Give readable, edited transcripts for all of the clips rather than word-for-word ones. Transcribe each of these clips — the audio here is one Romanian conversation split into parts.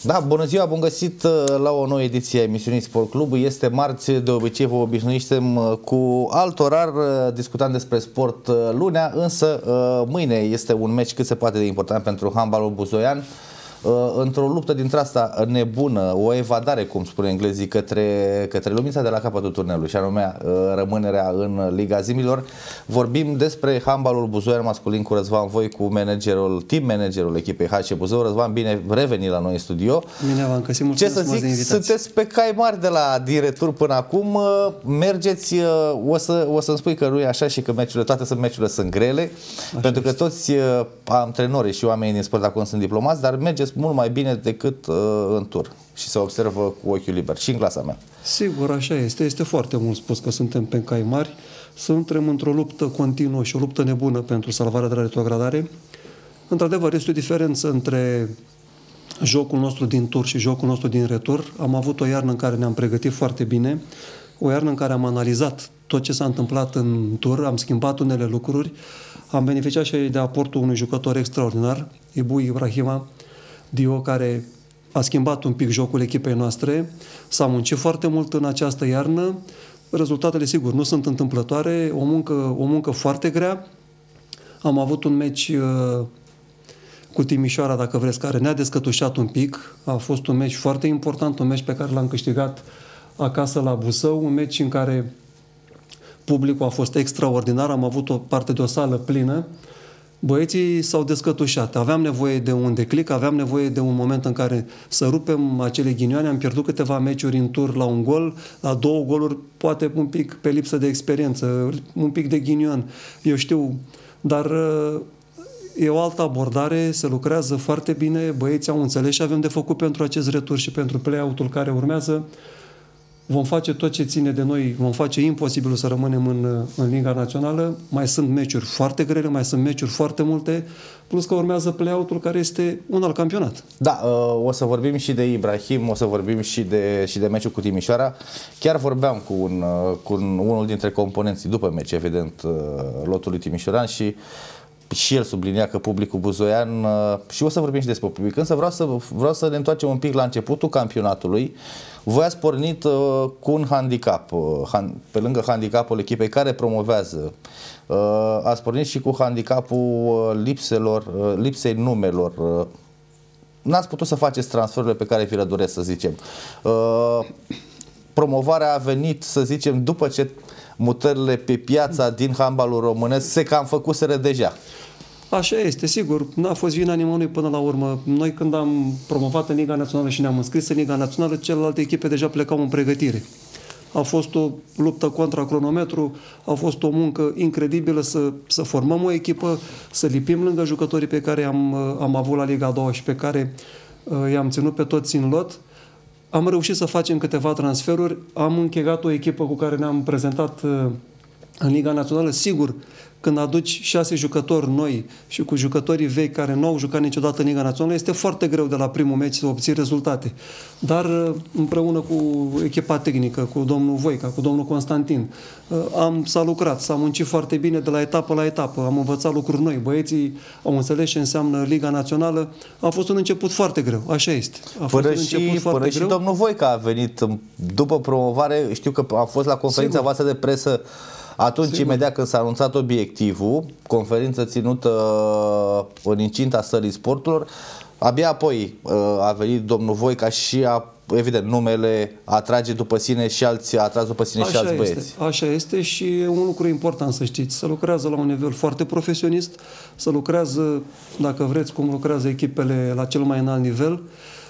Da, bună ziua, bun găsit la o nouă ediție a emisiunii Sport Club. Este marți, de obicei vă obișnuiștem cu alt orar, discutând despre sport lunea, însă mâine este un meci cât se poate de important pentru handbalul buzoian. Într-o luptă dintre asta nebună, o evadare, cum spune englezii, către luminița de la capătul turnelului, și anume rămânerea în Liga Zimilor. Vorbim despre handbalul buzoian masculin cu Răzvan Voicu, team managerul echipei HC Buzău. Răzvan, bine revenit la noi în studio. Bine v-am găsit, ce să zic, sunteți pe cai mari din retur până acum, mergeți, o să-mi spui că nu e așa și că toate meciurile sunt grele, așa pentru că toți antrenorii și oamenii din sport acum sunt diplomați, dar mergeți mult mai bine decât în tur și se observă cu ochiul liber și în clasa mea. Sigur, așa este. Este foarte mult spus că suntem pe cai mari. Suntem într-o luptă continuă și o luptă nebună pentru salvarea de la retrogradare. Într-adevăr, este o diferență între jocul nostru din tur și jocul nostru din retur. Am avut o iarnă în care ne-am pregătit foarte bine, o iarnă în care am analizat tot ce s-a întâmplat în tur, am schimbat unele lucruri, am beneficiat și de aportul unui jucător extraordinar, Ibu Ibrahima Dio, care a schimbat un pic jocul echipei noastre. S-a muncit foarte mult în această iarnă. Rezultatele, sigur, nu sunt întâmplătoare, o muncă foarte grea. Am avut un meci cu Timișoara, dacă vreți, care ne-a descătușat un pic. A fost un meci foarte important, un meci pe care l-am câștigat acasă la Buzău, un meci în care publicul a fost extraordinar, am avut o parte de o sală plină. Băieții s-au descătușat. Aveam nevoie de un declic, aveam nevoie de un moment în care să rupem acele ghinioane. Am pierdut câteva meciuri în tur la un gol, la 2 goluri, poate un pic pe lipsă de experiență, un pic de ghinion, eu știu, dar e o altă abordare, se lucrează foarte bine, băieții au înțeles și avem de făcut pentru acest retur și pentru play-out-ul care urmează. Vom face tot ce ține de noi, vom face imposibilul să rămânem în Liga Națională. Mai sunt meciuri foarte grele, mai sunt meciuri foarte multe, plus că urmează play-out-ul care este un alt campionat. Da, o să vorbim și de Ibrahim, o să vorbim și de meciul cu Timișoara. Chiar vorbeam cu unul dintre componenții după meci, evident, lotului timișoran, și el sublinia că publicul buzoian, și o să vorbim și despre public, însă vreau să ne întoarcem un pic la începutul campionatului. Voi ați pornit cu un handicap, pe lângă handicapul echipei care promovează, ați pornit și cu handicapul lipsei numelor. N-ați putut să faceți transferurile pe care vi le doresc, să zicem. Promovarea a venit, să zicem, după ce mutările pe piața din handbalul românesc se cam făcuseră deja. Așa este, sigur, n-a fost vina nimănui până la urmă. Noi când am promovat în Liga Națională și ne-am înscris în Liga Națională, celelalte echipe deja plecau în pregătire. A fost o luptă contra cronometru, a fost o muncă incredibilă să formăm o echipă, să lipim lângă jucătorii pe care am avut la Liga a doua și pe care i-am ținut pe toți în lot. Am reușit să facem câteva transferuri, am închegat o echipă cu care ne-am prezentat în Liga Națională. Sigur, când aduci 6 jucători noi și cu jucătorii vechi care nu au jucat niciodată în Liga Națională, este foarte greu de la primul meci să obții rezultate. Dar împreună cu echipa tehnică, cu domnul Voica, cu domnul Constantin, s-a lucrat, s-a muncit foarte bine de la etapă la etapă, am învățat lucruri noi, băieții au înțeles ce înseamnă Liga Națională. A fost un început foarte greu, așa este. Până și domnul Voica a venit după promovare, știu că a fost la conferința voastră de presă atunci, sigur, imediat când s-a anunțat obiectivul, conferință ținută în incinta sălii sporturilor, abia apoi a venit domnul Voica și evident, numele atrage după sine și alți, a atras după sine și alți băieți. Așa este și e un lucru important să știți. Să lucrează la un nivel foarte profesionist, să lucrează, dacă vreți, cum lucrează echipele la cel mai înalt nivel.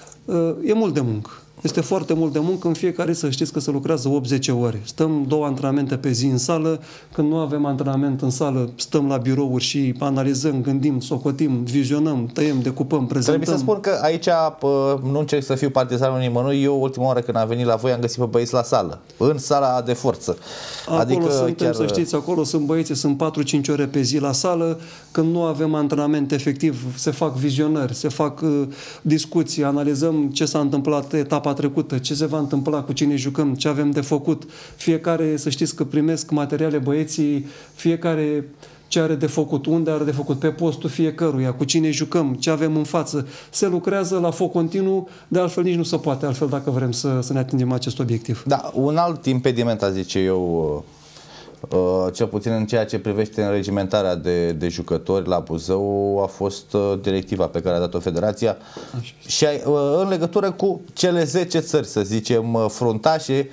E mult de muncă. Este foarte mult de muncă, în fiecare să știți că se lucrează 8-10 ore. Stăm 2 antrenamente pe zi în sală, când nu avem antrenament în sală, stăm la birouri și analizăm, gândim, socotim, vizionăm, tăiem, decupăm, prezentăm. Trebuie să spun că aici nu încerc să fiu partizanul nimănui. Eu, ultima oară când am venit la voi, am găsit pe băieți la sală, în sala de forță. Acolo suntem, să știți, acolo sunt băieții, sunt 4-5 ore pe zi la sală. Când nu avem antrenament efectiv, se fac vizionări, se fac discuții, analizăm ce s-a întâmplat etapa trecută, ce se va întâmpla, cu cine jucăm, ce avem de făcut. Fiecare, să știți că primesc materiale băieții, fiecare ce are de făcut, unde are de făcut, pe postul fiecăruia, cu cine jucăm, ce avem în față. Se lucrează la foc continuu, de altfel nici nu se poate altfel dacă vrem să ne atingem acest obiectiv. Da, un alt impediment, zice eu, cel puțin în ceea ce privește înregimentarea de jucători la Buzău, a fost directiva pe care a dat-o Federația. Așa. Și în legătură cu cele 10 țări, să zicem, fruntașe,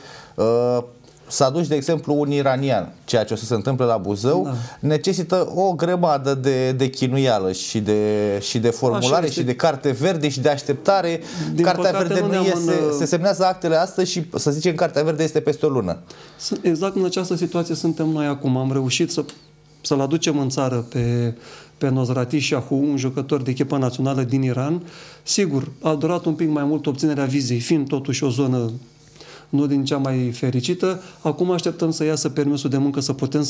să aduci, de exemplu, un iranian, ceea ce o să se întâmple la Buzău, da, necesită o grămadă de chinuială și de formulare și de carte verde și de așteptare. Din Cartea păcate, verde nu iese, se semnează actele astăzi și, să zicem, cartea verde este peste o lună. Exact în această situație suntem noi acum. Am reușit să-l aducem în țară pe Nosrati Shahu, un jucător de echipă națională din Iran. Sigur, a durat un pic mai mult obținerea vizei, fiind totuși o zonă nu din cea mai fericită. Acum așteptăm să iasă permisul de muncă, să putem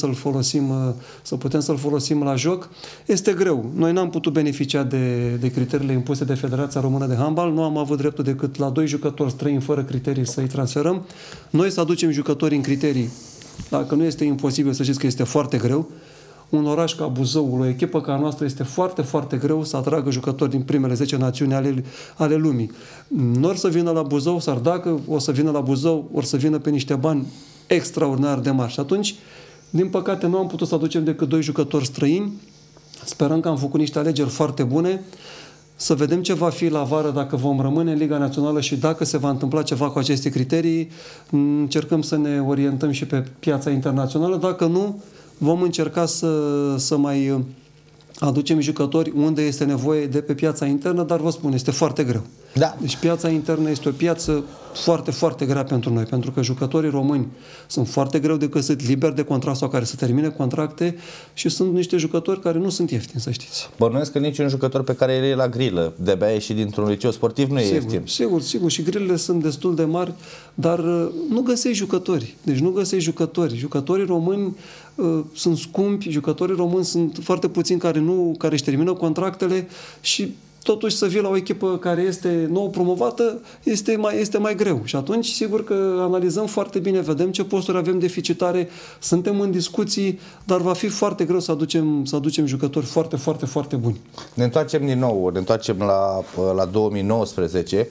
să-l folosim la joc. Este greu. Noi n-am putut beneficia de criteriile impuse de Federația Română de Handbal. Nu am avut dreptul decât la 2 jucători străini fără criterii să-i transferăm. Noi să aducem jucători în criterii, dacă nu este imposibil, să știți că este foarte greu. Un oraș ca Buzăul, o echipă ca a noastră, este foarte, foarte greu să atragă jucători din primele 10 națiuni ale lumii. Nu or să vină la Buzău, sau dacă o să vină la Buzău, or să vină pe niște bani extraordinar de mari. Și atunci, din păcate, nu am putut să aducem decât 2 jucători străini. Sperăm că am făcut niște alegeri foarte bune. Să vedem ce va fi la vară, dacă vom rămâne în Liga Națională și dacă se va întâmpla ceva cu aceste criterii. Încercăm să ne orientăm și pe piața internațională. Dacă nu, vom încerca să mai aducem jucători unde este nevoie de pe piața internă, dar vă spun, este foarte greu. Da. Deci piața internă este o piață foarte, foarte grea pentru noi, pentru că jucătorii români sunt foarte greu de găsit, liberi de contract sau care să termine contracte și sunt niște jucători care nu sunt ieftini, să știți. Bănuiesc că niciun jucător pe care el e la grilă, de-abia ieșit dintr-un liceu sportiv, nu e ieftin. Sigur, și grilele sunt destul de mari, dar nu găsești jucători. Deci nu găsești jucători. Jucătorii români sunt scumpi, jucătorii români sunt foarte puțini care își termină contractele și totuși să vii la o echipă care este nou promovată este mai greu. Și atunci, sigur că analizăm foarte bine, vedem ce posturi avem deficitare, suntem în discuții, dar va fi foarte greu să aducem jucători foarte, foarte, foarte buni. Ne întoarcem la 2019.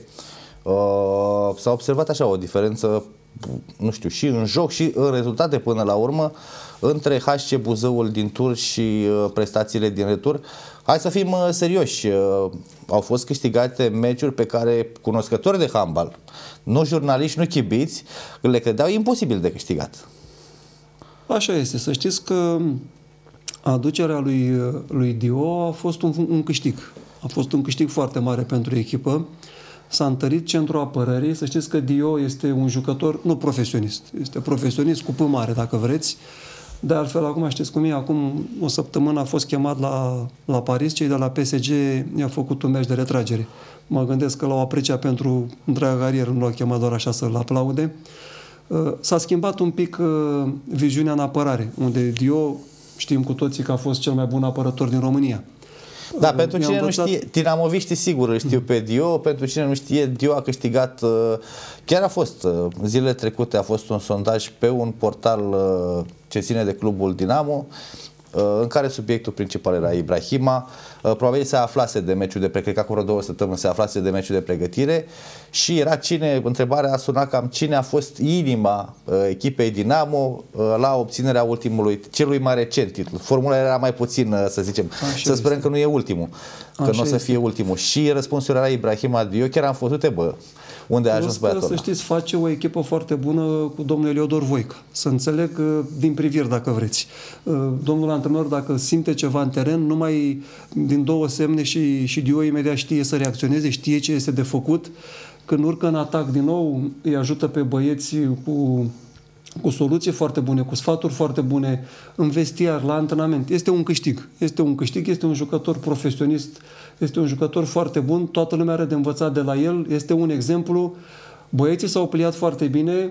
S-a observat așa o diferență, nu știu, și în joc și în rezultate până la urmă între HC Buzăul din tur și prestațiile din retur. Hai să fim serioși, au fost câștigate meciuri pe care cunoscători de handbal, nu jurnaliști, nu chibiți, le credeau imposibil de câștigat. Așa este, să știți că aducerea lui Dio a fost un câștig. A fost un câștig foarte mare pentru echipă. S-a întărit centrul apărării. Să știți că Dio este un jucător, nu profesionist, este profesionist cu P mare, dacă vreți. De altfel, acum știți cum e, acum o săptămână a fost chemat la Paris, cei de la PSG i-a făcut un meci de retragere. Mă gândesc că l-au apreciat pentru întreaga carieră, nu l-au chemat doar așa să-l aplaude. S-a schimbat un pic viziunea în apărare, unde Dio, știm cu toții că a fost cel mai bun apărător din România. Da, pentru cine nu știe, dinamoviștii sigur îl știu pe Dio, pentru cine nu știe, Dio a câștigat, chiar a fost, zilele trecute a fost un sondaj pe un portal ce ține de clubul Dinamo, în care subiectul principal era Ibrahima. Probabil se aflase de meciul de pregătire, acum vreo 2 săptămâni se aflase de meciul de pregătire și era întrebarea a sunat cam cine a fost inima echipei Dinamo la obținerea celui mai recent titlu. Formula era mai puțin, să zicem, să sperăm că nu e ultimul, că nu o să fie ultimul. Și răspunsul era Ibrahima Dio, chiar am fost unde a ajuns băiatul ăla. Să știți, face o echipă foarte bună cu domnul Eliodor Voica. Să înțeleg din priviri, dacă vreți. Domnul antrenor, dacă simte ceva în teren, numai din 2 semne și Dio imediat știe să reacționeze, știe ce este de făcut. Când urcă în atac din nou, îi ajută pe băieți cu soluții foarte bune, cu sfaturi foarte bune, în vestiar, la antrenament. Este un câștig. Este un jucător profesionist, este un jucător foarte bun, toată lumea are de învățat de la el, este un exemplu. Băieții s-au pliat foarte bine,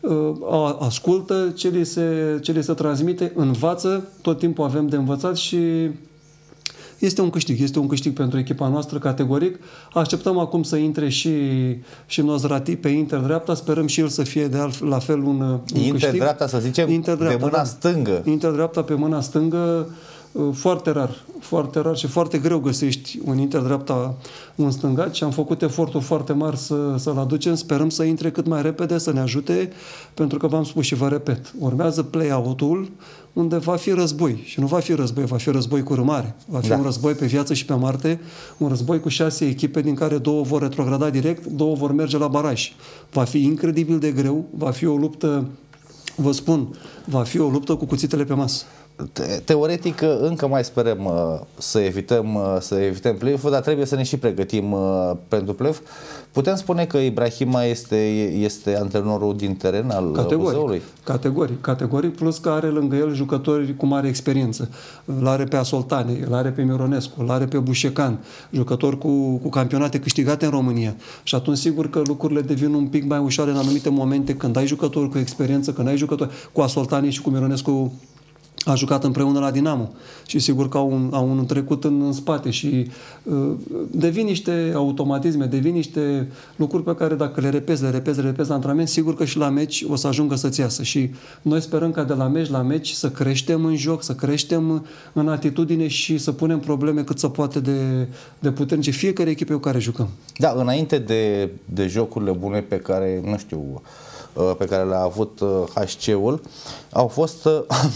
ascultă ce li se transmite, învață, tot timpul avem de învățat și este un câștig pentru echipa noastră, categoric. Așteptăm acum să intre și Nosrati pe inter-dreapta, sperăm și el să fie la fel un câștig. Inter-dreapta, să zicem, pe mâna stângă. Inter-dreapta pe mâna stângă, Foarte rar și foarte greu găsești un inter-dreapta, un stângaci și am făcut eforturi foarte mari să-l aducem. Sperăm să intre cât mai repede, să ne ajute, pentru că v-am spus și vă repet, urmează play-out-ul unde va fi război. Și nu va fi război, va fi război cu rămare. Va fi un război pe viață și pe moarte, un război cu 6 echipe, din care 2 vor retrograda direct, 2 vor merge la baraj. Va fi incredibil de greu, va fi o luptă, vă spun, va fi o luptă cu cuțitele pe masă. Teoretic încă mai sperăm să evităm play-off, dar trebuie să ne și pregătim pentru play-off. Putem spune că Ibrahima este antrenorul din teren al Buzăului? Categoric, plus că are lângă el jucători cu mare experiență. Îl are pe Asoltane, îl are pe Mironescu, îl are pe Bușecan, jucători cu campionate câștigate în România. Și atunci sigur că lucrurile devin un pic mai ușoare în anumite momente când ai jucători cu experiență, când ai jucători cu Asoltane și cu Mironescu. A jucat împreună la Dinamo și sigur că au un trecut în spate și devin niște automatisme, devin niște lucruri pe care dacă le repezi la antrenament, sigur că și la meci o să ajungă să-ți iasă. Și noi sperăm ca de la meci la meci să creștem în joc, să creștem în atitudine și să punem probleme cât se poate de puternice fiecare echipă cu care jucăm. Da, înainte de jocurile bune pe care, nu știu, pe care le-a avut HC-ul, au fost...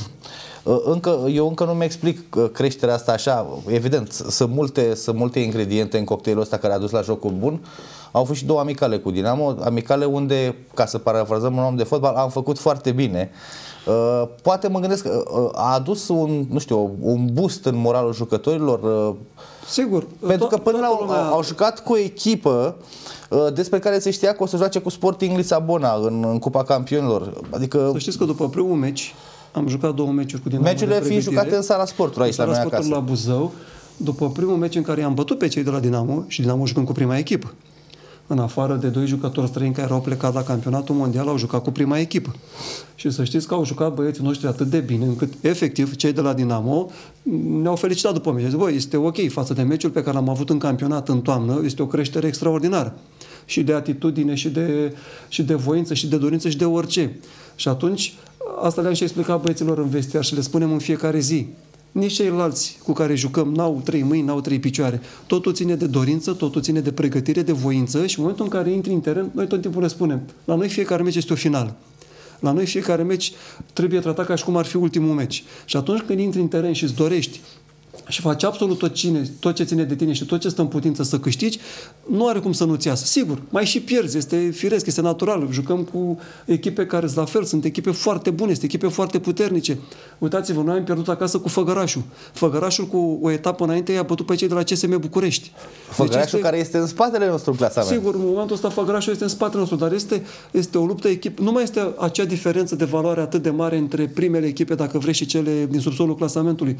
Eu încă nu-mi explic creșterea asta așa. Evident, sunt multe ingrediente în cocktailul ăsta care a dus la jocul bun. Au fost și 2 amicale cu Dinamo, amicale unde, ca să parafrazăm un om de fotbal, am făcut foarte bine. Poate mă gândesc că a adus un boost în moralul jucătorilor. Sigur. Pentru că până au jucat cu o echipă despre care se știa că o să joace cu Sporting Lisabona în Cupa Campionilor. Adică... Să știți că după primul meci am jucat 2 meciuri cu Dinamo. Meciurile fiind jucate în Sala Sportului aici la noi acasă. La Buzău, după primul meci în care i-am bătut pe cei de la Dinamo și Dinamo jucând cu prima echipă. În afară de 2 jucători străini care au plecat la campionatul mondial, au jucat cu prima echipă. Și să știți că au jucat băieții noștri atât de bine, încât efectiv cei de la Dinamo ne-au felicitat după meci. Băi, este ok față de meciul pe care l-am avut în campionat în toamnă, este o creștere extraordinară. Și de atitudine, și de voință, și de dorință, și de orice. Și atunci, asta le-am și explicat băieților în vestiar și le spunem în fiecare zi. Nici ceilalți cu care jucăm n-au 3 mâini, n-au 3 picioare. Totul ține de dorință, totul ține de pregătire, de voință și în momentul în care intri în teren, noi tot timpul le spunem. La noi fiecare meci este o finală. La noi fiecare meci trebuie tratat ca și cum ar fi ultimul meci. Și atunci când intri în teren și îți dorești și faci absolut tot ce ține de tine și tot ce stă în putință să câștigi, nu are cum să nu-ți iasă. Sigur, mai și pierzi, este firesc, este natural. Jucăm cu echipe care sunt la fel, sunt echipe foarte bune, sunt echipe foarte puternice. Uitați-vă, noi am pierdut acasă cu Făgărașul. Făgărașul cu o etapă înainte i-a bătut pe cei de la CSM București. Făgărașul care este în spatele nostru în clasament. Sigur, în momentul ăsta Făgărașul este în spatele nostru, dar este o luptă echipă. Nu mai este acea diferență de valoare atât de mare între primele echipe, dacă vrei, și cele din subsolul clasamentului.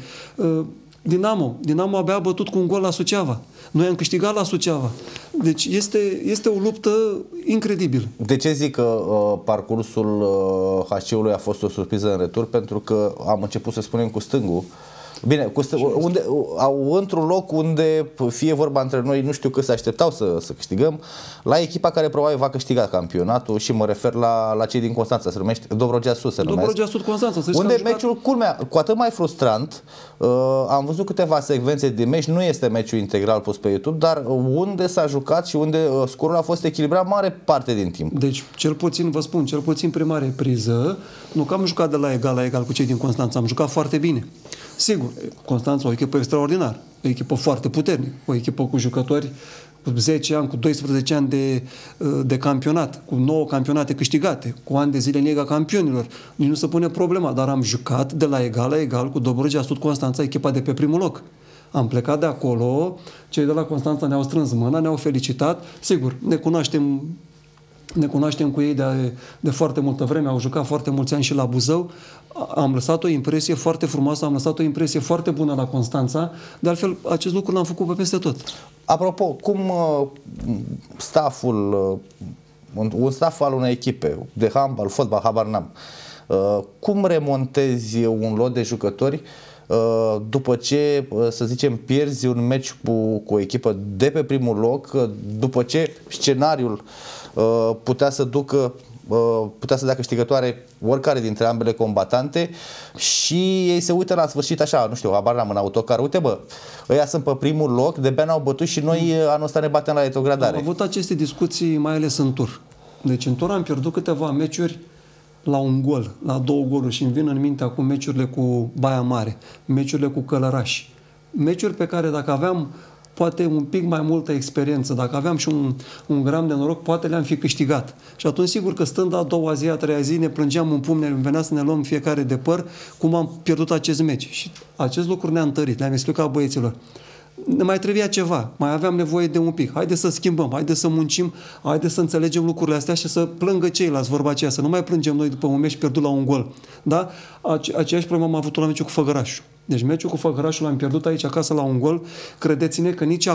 Dinamo abia a bătut cu un gol la Suceava. Noi am câștigat la Suceava. Deci este o luptă incredibilă. De ce zic că parcursul HC-ului a fost o surpriză în retur? Pentru că am început să spunem cu stângul. Bine, într-un loc unde fie vorba între noi, nu știu cât se așteptau să câștigăm, la echipa care probabil va câștiga campionatul și mă refer la cei din Constanța, se numește Dobrogea Sud, Dobrogea Sud Constanța. Unde meciul, culmea, cu atât mai frustrant, am văzut câteva secvențe de meci, nu este meciul integral pus pe YouTube, dar unde s-a jucat și unde scorul a fost echilibrat mare parte din timp. Deci, cel puțin prima repriză, nu că am jucat de la egal cu cei din Constanța, am jucat foarte bine. Sigur, Constanța o echipă extraordinară, o echipă foarte puternică, o echipă cu jucători cu 10 ani, cu 12 ani de campionat, cu 9 campionate câștigate, cu ani de zile în Liga Campionilor. Nici nu se pune problema, dar am jucat de la egal cu Dobrogea Sud Constanța, echipa de pe primul loc. Am plecat de acolo, cei de la Constanța ne-au strâns mâna, ne-au felicitat. Sigur, ne cunoaștem cu ei de foarte multă vreme, au jucat foarte mulți ani și la Buzău. Am lăsat o impresie foarte frumoasă, am lăsat o impresie foarte bună la Constanța, de altfel acest lucru l-am făcut pe peste tot. Apropo, cum un staff al unei echipe de handbal, fotbal, habar n-am, cum remontezi un lot de jucători după ce, să zicem, pierzi un meci cu o echipă de pe primul loc, după ce scenariul putea să ducă putea să dea câștigătoare oricare dintre ambele combatante și ei se uită la sfârșit așa, nu știu, habar n-am, în autocar, uite bă, ăia sunt pe primul loc, de-abia n-au bătut și noi anul ăsta ne batem la retrogradare. Am avut aceste discuții mai ales în tur. Deci în tur am pierdut câteva meciuri la un gol, la 2 goluri și îmi vin în minte acum meciurile cu Baia Mare, meciurile cu Călărași. Meciuri pe care dacă aveam poate un pic mai multă experiență, dacă aveam și un gram de noroc, poate le-am fi câștigat. Și atunci sigur că stând a doua zi, a treia zi, ne plângeam în pumn, ne venea să ne luăm fiecare de păr, cum am pierdut acest meci. Și acest lucru ne-a întărit, le-am explicat băieților. Ne mai trebuia ceva, mai aveam nevoie de un pic. Haide să schimbăm, haide să muncim, haide să înțelegem lucrurile astea și să plângă ceilalți, vorba aceea, să nu mai plângem noi după un meci pierdut la un gol. Da? Aceeași problemă am avut-o la meciul cu Făgărașul. Deci meciul cu Făgărașul l-am pierdut aici acasă la un gol. Credeți-ne că nici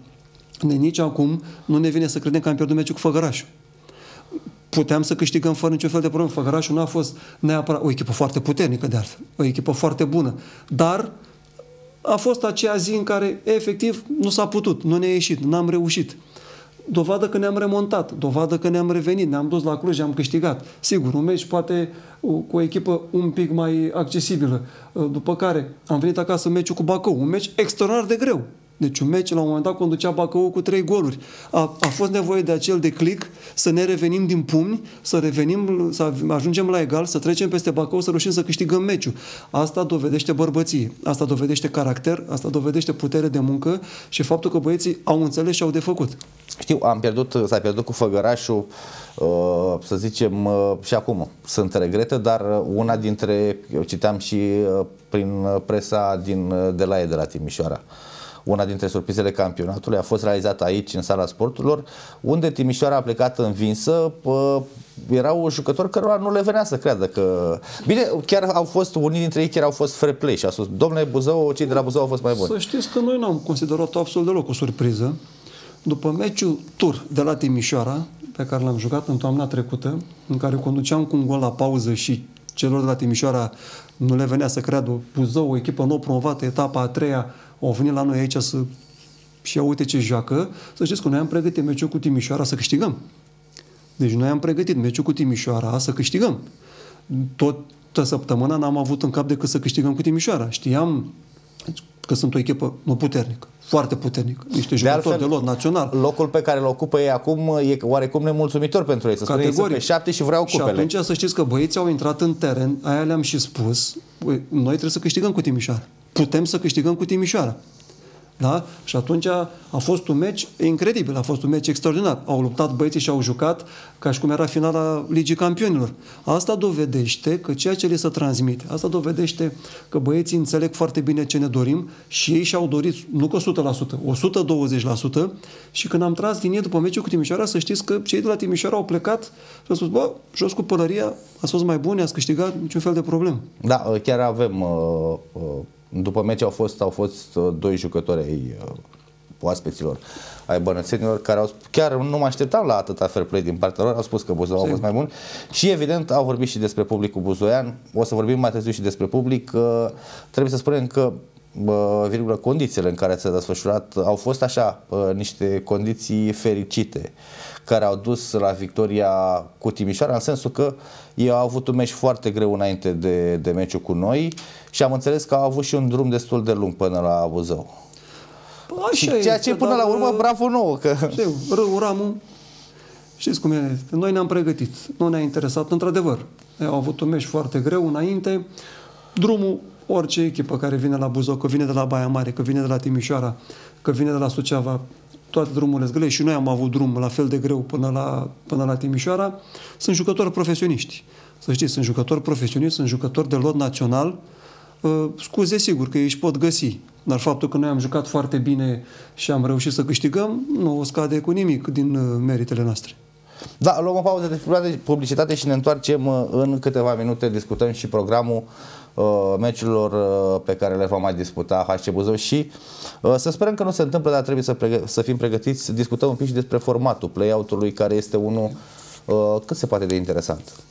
acum nu ne vine să credem că am pierdut meciul cu Făgărașul. Puteam să câștigăm fără niciun fel de problemă. Făgărașul nu a fost neapărat o echipă foarte puternică de altfel, o echipă foarte bună, dar a fost aceea zi în care, efectiv, nu s-a putut, nu ne-a ieșit, n-am reușit. Dovadă că ne-am remontat, dovadă că ne-am revenit, ne-am dus la Cluj, am câștigat. Sigur, un meci poate cu o echipă un pic mai accesibilă. După care am venit acasă în meciul cu Bacău, un meci extraordinar de greu. Deci un meci, la un moment dat, conducea Bacău cu 3 goluri. A fost nevoie de acel declic să ne revenim din pumni, să ajungem la egal, să trecem peste Bacău, să reușim să câștigăm meciul. Asta dovedește bărbăție, asta dovedește caracter, asta dovedește putere de muncă și faptul că băieții au înțeles și au de făcut. Știu, s-a pierdut cu Făgărașul, să zicem, și acum sunt regrete, dar una dintre, eu citeam și prin presa de la Timișoara, una dintre surprizele campionatului a fost realizată aici, în Sala Sporturilor, unde Timișoara a plecat învinsă. Erau jucători cărora nu le venea să creadă că... Bine, chiar au fost, unii dintre ei chiar au fost fair play și au spus, domnule Buzău, cei de la Buzău au fost mai buni. Să știți că noi n-am considerat-o absolut deloc o surpriză. După meciul tur de la Timișoara, pe care l-am jucat în toamna trecută, în care conduceam cu un gol la pauză și celor de la Timișoara nu le venea să creadă, Buzău, o echipă nou promovată, etapa a 3-a, au venit la noi aici și ia uite ce joacă, să știți că noi am pregătit meciul cu Timișoara să câștigăm. Deci noi am pregătit meciul cu Timișoara să câștigăm. Toată săptămâna n-am avut în cap decât să câștigăm cu Timișoara. Știam că sunt o echipă puternică, foarte puternică, niște jucători de lot național. Locul pe care îl ocupă ei acum e oarecum nemulțumitor pentru ei, să spunem, ei sunt pe 7 și vreau cupele. Și atunci să știți că băieții au intrat în teren, aia le-am și spus, noi trebuie să câștigăm cu Timișoara. Putem să câștigăm cu Timișoara. Da? Și atunci a fost un meci incredibil, a fost un meci extraordinar. Au luptat băieții și au jucat ca și cum era finala Ligii Campionilor. Asta dovedește că ceea ce le se transmite, asta dovedește că băieții înțeleg foarte bine ce ne dorim și ei și-au dorit, nu că 100%, 120%, și când am tras linie după meciul cu Timișoara, să știți că cei de la Timișoara au plecat și au spus, bă, jos cu pălăria, ați fost mai buni, ați câștigat, niciun fel de problemă. Da, chiar avem... După meci au fost 2 jucători ai oaspeților, ai bănățenilor, care chiar nu mă așteptam la atâta fair play din partea lor, au spus că Buzău a fost mai bun și evident au vorbit și despre publicul buzoian. O să vorbim mai târziu și despre public. Trebuie să spunem că condițiile în care s-a desfășurat au fost așa, niște condiții fericite care au dus la victoria cu Timișoara, în sensul că ei au avut un meci foarte greu înainte de meciul cu noi și am înțeles că au avut și un drum destul de lung până la Buzău. Ceea ce până la urmă, bravo nouă! Că... Râul Ramu, știți cum e, noi ne-am pregătit, nu ne-a interesat, într-adevăr. Au avut un meci foarte greu înainte, drumul, orice echipă care vine la Buzău, că vine de la Baia Mare, că vine de la Timișoara, că vine de la Suceava, toate drumurile sunt grele și noi am avut drum la fel de greu până la Timișoara. Sunt jucători profesioniști. Să știți, sunt jucători profesioniști, sunt jucători de lot național. Scuze, sigur că ei își pot găsi, dar faptul că noi am jucat foarte bine și am reușit să câștigăm, nu o scade cu nimic din meritele noastre. Da, luăm o pauză de publicitate și ne întoarcem în câteva minute, discutăm și programul meciurilor pe care le va mai disputa HC Buzău și să sperăm că nu se întâmplă, dar trebuie să fim pregătiți să discutăm un pic și despre formatul play-out-ului, care este unul cât se poate de interesant.